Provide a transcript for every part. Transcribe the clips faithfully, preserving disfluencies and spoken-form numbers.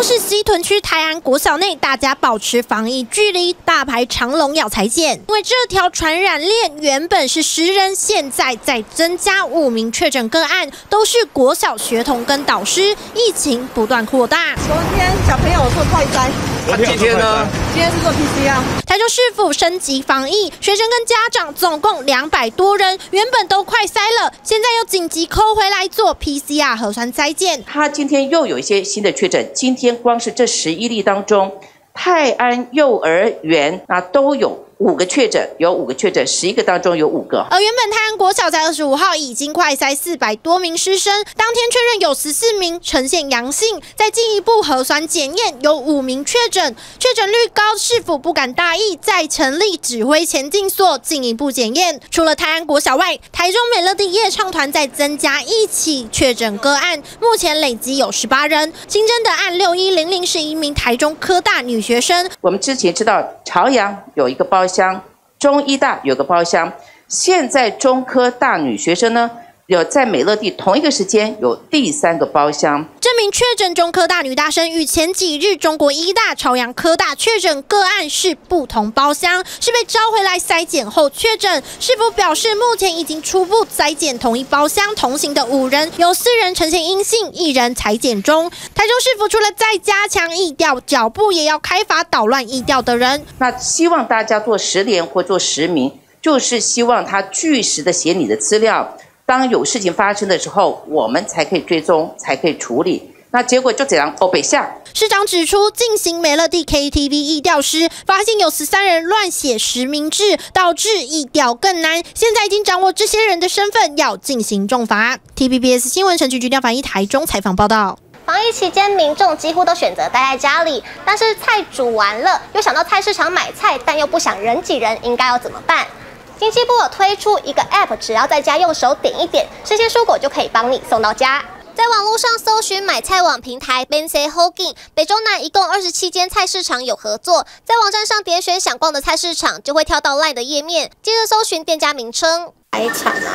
中市西屯区泰安国小内，大家保持防疫距离，大排长龙要裁剪。因为这条传染链原本是十人，现在再增加五名确诊个案，都是国小学童跟导师，疫情不断扩大。 昨天小朋友做快筛， 那、啊、今天呢？ 今天是做 P C R。 台中市府升级防疫，学生跟家长总共两百多人，原本都快筛了，现在又紧急扣回来做 P C R 核酸筛检。 他今天又有一些新的确诊，今天光是这十一例当中，泰安幼儿园那都有五个确诊，有五个确诊，十一个当中有五个。 而原本泰安国小在二十五号已经快筛四百多名师生，当天确认有十四名呈现阳性，再进一步核酸检验有五名确诊，确诊率高，市府不敢大意，再成立指挥前进所进一步检验。除了泰安国小外，台中美乐蒂夜唱团再增加一起确诊个案，目前累积有十八人。新增的案六一零零是一名台中科大女学生。 我们之前知道朝阳有一个包厢，中医大有个包厢，现在中科大女学生呢，有在美乐蒂同一个时间有第三个包厢。 这名确诊中科大女大生与前几日中国医大、朝阳科大确诊个案是不同包厢，是被招回来筛检后确诊。市府表示，目前已经初步筛检同一包厢同行的五人，有四人呈现阴性，一人采检中。台中市府除了再加强疫调脚步，也要开罚捣乱疫调的人。 那希望大家做实联或做实名，就是希望他据实的写你的资料。当有事情发生的时候，我们才可以追踪，才可以处理。那结果就这样，欧北下。 市长指出，进行美乐蒂 K T V 疫调时，发现有十三人乱写实名制，导致疫调更难。现在已经掌握这些人的身份，要进行重罚。T V B S 新闻陈菊菊调反一台中采访报道。 防疫期间，民众几乎都选择待在家里，但是菜煮完了，又想到菜市场买菜，但又不想人挤人，应该要怎么办？经济部有推出一个 App， 只要在家用手点一点，生鲜蔬果就可以帮你送到家。在网络上搜寻买菜网平台 Bense Hogging， 北中南一共二十七间菜市场有合作，在网站上点选想逛的菜市场，就会跳到 LINE 的页面，接着搜寻店家名称、 海产啊，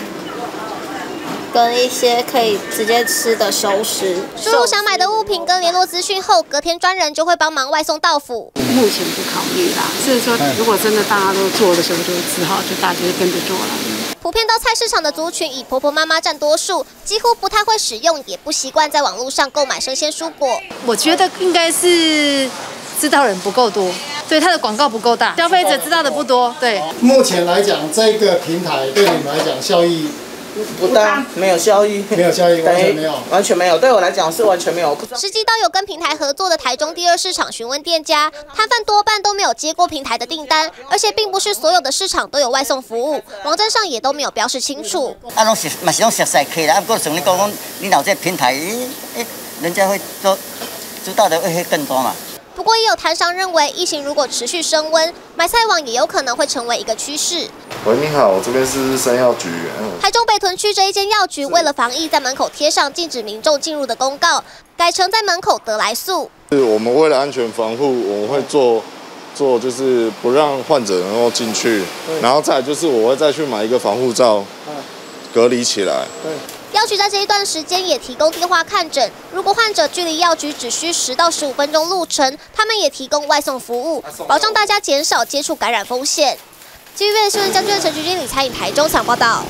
跟一些可以直接吃的熟食。 输入想买的物品跟联络资讯后，隔天专人就会帮忙外送到府。 目前不考虑啦，是说如果真的大家都做的时候，就只好就大家跟着做了。 普遍到菜市场的族群以婆婆妈妈占多数，几乎不太会使用，也不习惯在网络上购买生鲜蔬果。 我觉得应该是知道人不够多，对它的广告不够大，消费者知道的不多。对， 目前来讲，这个平台对你们来讲效益不大，没有效益， 没有效益，完全没有， 完全没有。对我来讲是完全没有。 实际到有跟平台合作的台中第二市场询问店家，摊贩多半都没有接过平台的订单，而且并不是所有的市场都有外送服务，网站上也都没有标示清楚。 啊，拢是嘛是拢熟悉客啦，啊，不过像你讲讲，你有这平台，诶、欸，人家会做知道的会更多嘛。 不过也有摊商认为，疫情如果持续升温，买菜网也有可能会成为一个趋势。 喂，你好，这边是生药局。嗯、 台中北屯区这一间药局为了防疫，在门口贴上禁止民众进入的公告，改成在门口得来速。 是我们为了安全防护，我们会做做就是不让患者能够进去，然后再来就是我会再去买一个防护罩，隔离起来。 药局在这一段时间也提供电话看诊，如果患者距离药局只需十到十五分钟路程，他们也提供外送服务，保障大家减少接触感染风险。T V B S 新闻将军陈菊君、李彩颖台中采访报道。